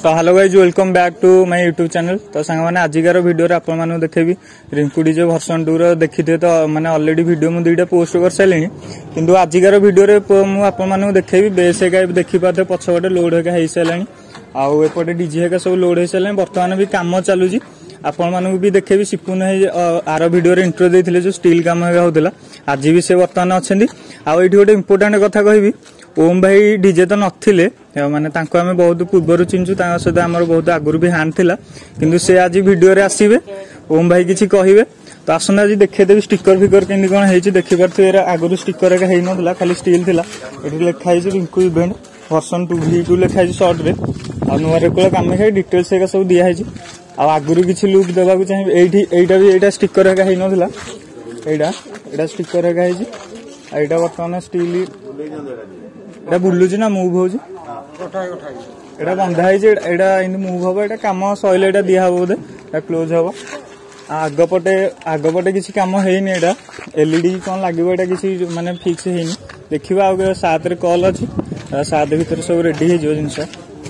तो hello guys welcome back to my YouTube channel. तो सांग मैंने आजिकार वीडियो रे आपण मानू देखेबी रिंकू डीजे वर्सन 2 रो देखिथे। तो माने ऑलरेडी वीडियो मु दुईटा पोस्ट कर सालेनी किंतु आजिकार वीडियो रे मु आपण मानू देखेबी बेस हेका देखि पाते पछपटे लोड हेका हेई सालानी आउ एपटे डीजे हेका सब लोड हेई सालानी। वर्तमान भी काम चालू जी आपण मानू भी देखेबी सिपुन हे आरो वीडियो रे इंट्रो देथिले जो स्टील काम हेका होतला आज भी से वर्तमान अछंदी। आउ एठी गोटे इंपोर्टेंट कथा कहबी ओम भाई डीजे तो नथिले माने तांको हमें बहुत पूर्वर चिन्चु सहित आमर बहुत आगुरी भी हाथ थिला किंतु से आज वीडियो रे आसीबे ओम भाई किछि कहिबे। तो आसन आज देखेदेवी स्टिकर फिकर केंदी कोन हेछि देखि पारथि। एरा आगुरी स्टिकर का हेइ नथला खाली स्टील थिला। एठी लेखा हेछि रिंकू इवेंट वर्जन 2 V2 लेखा हेछि शॉर्ट रे आ नुवा रेकुला काम हे डिटेल्स हेका सब दिया हेछि। आ आगुरी किछि लुक देबा को चाहि एठी एटा भी एटा स्टिकर हेका हेइ नथला एटा स्टिकर हेका हेछि। आ एटा वर्तमान स्टील एटा बुल्लुछि ना मूव होछि एटा बंधा है एटा इन मूव हबो एटा काम सइले एटा दिया हबो बोधे एटा क्लोज हबो। आगपटे किछि काम हेइनी एटा एलईडी कोन लागिबो एटा किछि माने फिक्स हेइनी देखिबा। आ साथ रे कॉल अछि साथ भीतर सब रेडी हे जो जिंस।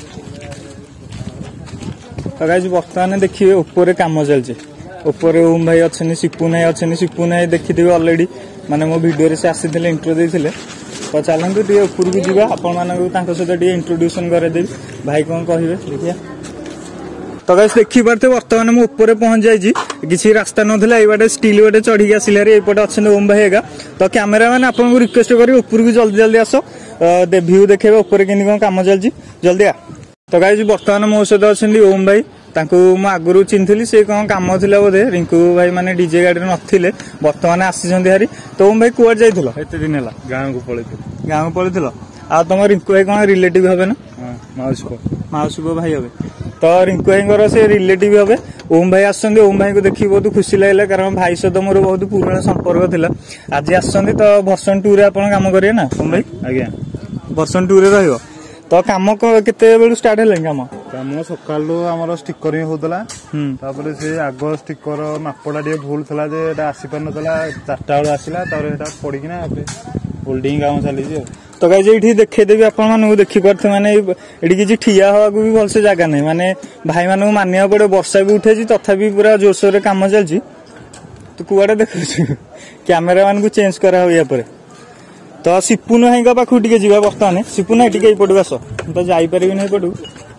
तो गाइस वर्तमान देखिबे ऊपर काम चलछि ऊपर ओम भाई अछनी सिपुन भाई देखिथिबे ऑलरेडी माने मो वीडियो रे से आसीथिले इंट्रो देथिले। तो चलते टे ऊपर को जीवा आपण मानक सहित इंट्रोड्यूसन करदेवी भाई कौन कहे देखिए। तो गाइस देखी पारते वर्तमान मु ऊपर पहुंच जाइए किसी रास्ता नथिला एबाटे स्टील बाटे चढ़ी आसिले एपटे अच्छे ओम भाई हेगा। तो कैमेरा मैंने आपको रिक्वेस्ट करी ऊपर को जल्दी जल्दी आस व्यू देखेबे ऊपर केनी कोन काम चलछि जल्दी आ। तो गाइस वर्तमान मो सहित अच्छे ओम भाई तांको मु आगुरु चिन्हथिली से कौन काम थिला बोधे रिंकू भाई माने डीजे गाड़ी नथिले वर्तमान आसीछन्ती हारी। तो ओम भाई कुआड जाइथिलो एते दिन हला गांव को पळैथिलो आ तुम रिंकू भाई कौन रिलेटिव हबे ना माउसी को भाई हबे। तो रिंकू भाई से रिलेटिव हबे ओम भाई आसछन्ती ओम भाई को देखि बहुत खुशी लागला कारण भाई सहित मोर बहुत पुराना संपर्क थिला। आज आसछन्ती तो वर्जन 2 रे आपण काम करिए ना ओम भाई आज्ञा वर्जन 2 रे रहइबो। तो काम केते बेलु स्टार्ट हेले काम सकाळु हमर स्टिकर ही होतला तापर से आगो स्टिकर मापडा डी भूल थला जे एटा आसी पर नतला 4टा बेला आसिला तापर एटा पड़ी किना होल्डिंग काम चली जे। तो गाइस एठी देखे देबी आपण मानु देखि परथे माने एठी किछि ठिया होआ को भी भल से जागा नै माने भाई मानु मानिया पड़े वर्षा भी उठेछि तथापि पूरा जोरसोर रे काम चलछि। तो कुआडे देखछि कैमरा मान को चेंज करा होया पर। तो सिपुन भाई का पाखु टिके जीवा वर्तमान सिपुन भाई टिके पडु आसो तो जाई परिबि नै पडु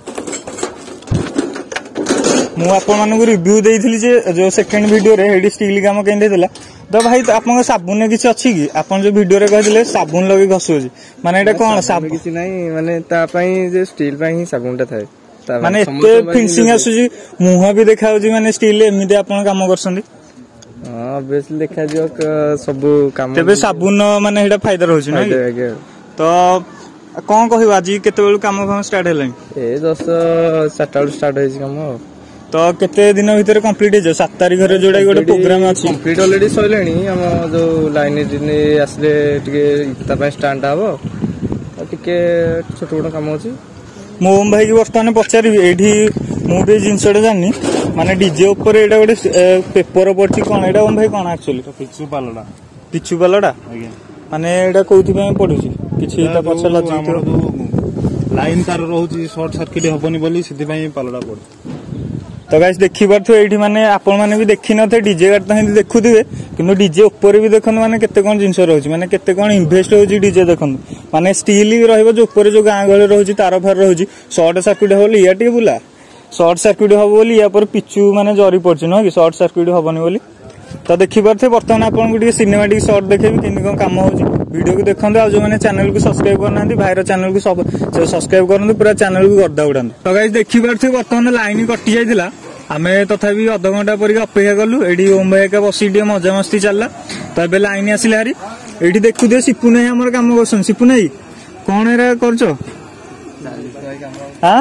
मु आपण मानकु रिव्यू देइथिली जे जो सेकंड वीडियो रे हेडी स्टील काम केंदे देला। तो भाई आपन साबुन किछि अछि कि आपन जो वीडियो रे कहथिले साबुन लगे घसोजी माने एटा कोन साबुन किछि नै माने ता पई जे स्टील पई ही साबुनटा थाए माने एते फिनिशिंग आसुजी मुहा भी देखाउजी माने स्टील एमिते आपन काम करसंदी ऑब्वियसली देखा जो सब काम तबे साबुन माने हेडा फायदा रहउची नै। तो कोन कहियो आज केते बेलु काम स्टार्ट हेलानी ए 10 7टा बेलु स्टार्ट होइछ काम। तो केते दिन भीतर कंप्लीट हे 7 तारिख रे जोडा गोटे प्रोग्राम अछि कंप्लीट ऑलरेडी सइलेनी हम जो लाइन दिने आसले टिके ता पय स्टार्ट आबो टिके छोट छोट काम अछि। मो ओम भाई की वर्तमान पचारि एठी मु बे जिंसडे जानि माने डीजे ऊपर एटा गोटे पेपर पड़छि कोन एटा ओम भाई कोन एक्चुअली पिछु पालडा आज्ञा माने एटा कोथि पय पडुछि किछि ता पछ लजी लाइन तार रहउछि शॉर्ट सर्किट हबनी बोली सिधि पय पालडा पड़। तो गाइस देखि पारथो एठी माने आपण माने भी देखि नथे डीजे गाडी त हिंदी देखुथिबे किंतु डीजे ऊपर भी देखन माने केते कोन जिंस रहउछि माने केते कोन इन्वेस्ट होउछि डीजे देखन माने स्टील ही रहइबो जो ऊपर जो गां गळे रहउछि तार फार रहउछि शॉर्ट सर्किट होली या टी बुला शॉर्ट सर्किट हबो बोली या पर पिचू माने जरी पड़छि न कि शॉर्ट सर्किट हबनी बोली। तो देखि पारथे वर्तमान आपण गुडी सिनेमैटिक शॉट देखेबी किंदी कोन काम होउछि वीडियो को देखंदो आ जो माने चैनल को सब्सक्राइब करनांती भाईर चैनल को सब्सक्राइब करनतो पूरा चैनल को गड्डा उडांतो। तो गाइस देखि पारथे वर्तमान लाइन कटि जाइथिला आमे तथापि अध घंटा पर अपेक्षा कलु एडी ओम भाई का बसी डी मजा मस्ती चलला। तो एबे लाइन आसिला हारी एडी देखु दे सिपुन भाई हमर काम करसन सिपुन भाई कोन एरा करछो हां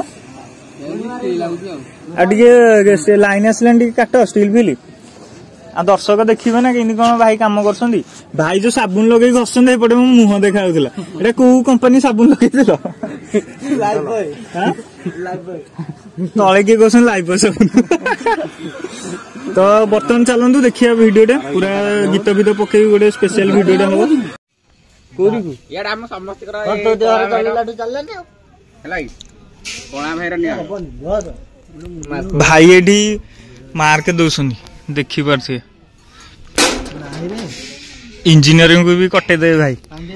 अडिके लाइन आसिला डी काटो स्टील बिल आ दर्शक देखिबे ना किनी कोन भाई काम करसंदी भाई जो साबुन लगे घसंदे एपटे मो मुह देखाउतला एटा को कंपनी साबुन लगेतिलो लाइव बॉय हां लाइव बॉय तले के कोसन लाइव बॉय साबुन। तो बर्तन चलंतु देखिया वीडियोटा पूरा गीत भीत पकेई गोटे स्पेशल वीडियोटा हो कोरी को यार हम समस्त करा तो देहर चललाटू चलले ना हलाई भाई एठी मार्क दौसनी देखी पारे इंजीनियरिंग को भी कटे दे भाई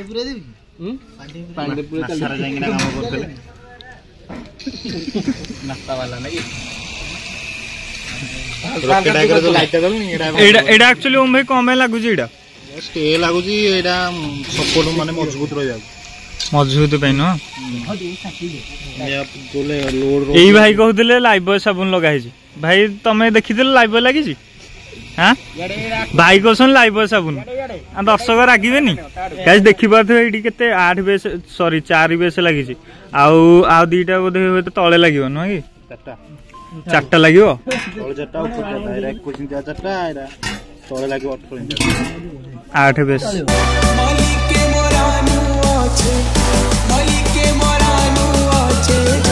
एडा एक्चुअली ओम भाई कम लागू एडा स्टे लागू एडा सपोर्ट माने मजबूत रह जाउ मजबूत पे न यही भाई कहते लाइफ साबुन लगा भाई तमें देखील लाइफ लगी हाँ भाई कहसन लाइफ साबुन दर्शक रागिबेनी गाइस देखि पारथि एठी केते 8 बेस सॉरी 4 बेस लगी आ दीटा बोधे तले लगियो न कि चारटा लगियो तले 8 बेस मलिके मोरानु आछे